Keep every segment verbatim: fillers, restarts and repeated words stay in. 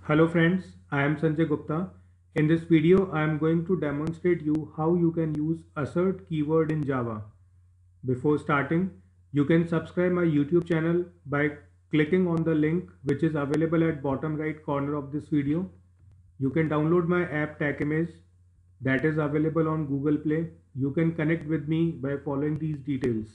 Hello friends, I am Sanjay Gupta. In this video, I am going to demonstrate you how you can use assert keyword in Java. Before starting, you can subscribe my YouTube channel by clicking on the link which is available at bottom right corner of this video. You can download my app TechImage that is available on Google Play. You can connect with me by following these details.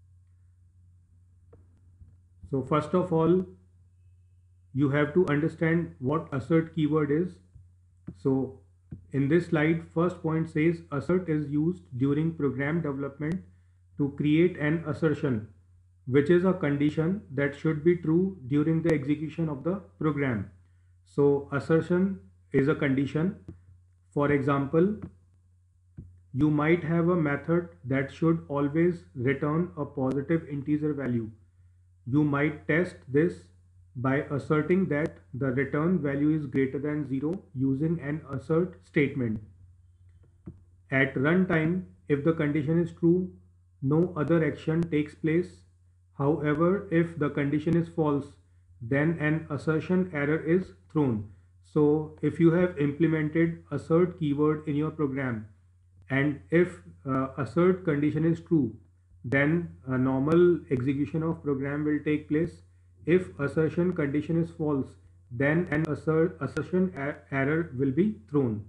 So first of all, you have to understand what assert keyword is. So in this slide, first point says assert is used during program development to create an assertion, which is a condition that should be true during the execution of the program. So assertion is a condition. For example, you might have a method that should always return a positive integer value. You might test this by asserting that the return value is greater than zero using an assert statement. At runtime, if the condition is true, no other action takes place. However, if the condition is false, then an assertion error is thrown. So if you have implemented assert keyword in your program, and if uh, assert condition is true, then a normal execution of program will take place. If assertion condition is false, then an assert, assertion error will be thrown.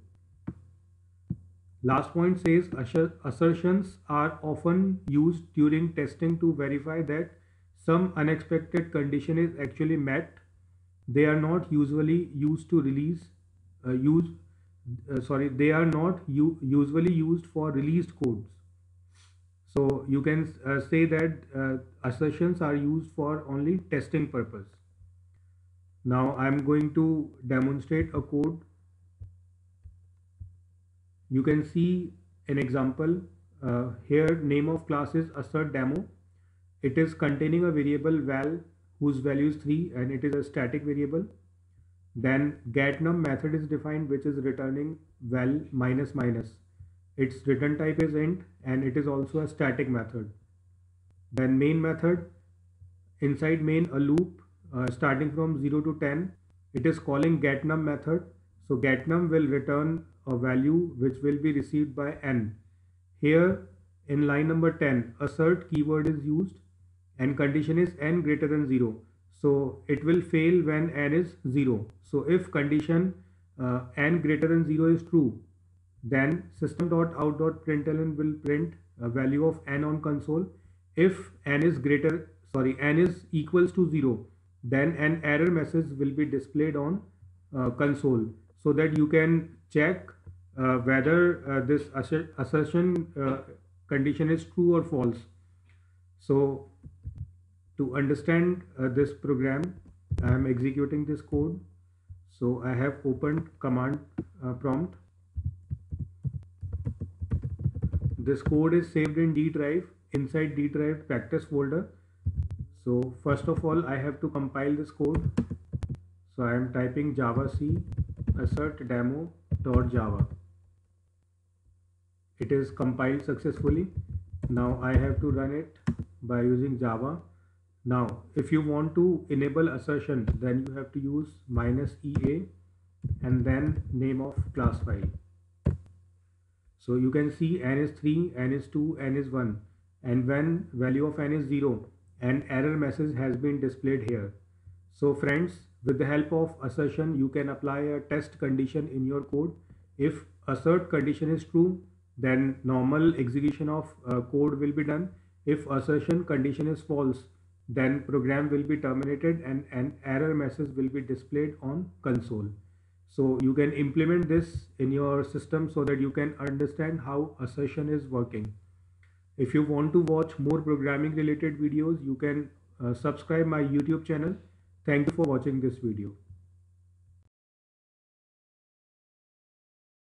Last point says assertions are often used during testing to verify that some unexpected condition is actually met. They are not usually used to release uh, use uh, sorry they are not usually used for released codes. So you can uh, say that uh, assertions are used for only testing purpose. Now I am going to demonstrate a code. You can see an example uh, here. Name of class is assert demo. It is containing a variable val whose value is three and it is a static variable. Then getNum method is defined, which is returning val minus minus. Its return type is int and it is also a static method. Then main method, inside main a loop uh, starting from zero to ten. It is calling getNum method. So getNum will return a value which will be received by n. Here in line number ten, assert keyword is used and condition is n greater than zero. So it will fail when n is zero. So if condition uh, n greater than zero is true, then system.out.println will print a value of n on console. If n is greater, sorry, n is equals to zero, then an error message will be displayed on uh, console so that you can check uh, whether uh, this assertion uh, condition is true or false. So to understand uh, this program, I am executing this code. So I have opened command uh, prompt. This code is saved in D drive, inside D drive practice folder. So first of all, I have to compile this code. So I am typing javac assert demo.java. It is compiled successfully. Now I have to run it by using Java. Now if you want to enable assertion, then you have to use minus ea and then name of class file. So you can see n is three, n is two, n is one, and when value of n is zero, an error message has been displayed here. So friends, with the help of assertion, you can apply a test condition in your code. If assert condition is true, then normal execution of uh, code will be done. If assertion condition is false, then program will be terminated and an error message will be displayed on console. So you can implement this in your system so that you can understand how assertion is working. If you want to watch more programming related videos, you can uh, subscribe my YouTube channel. Thank you for watching this video.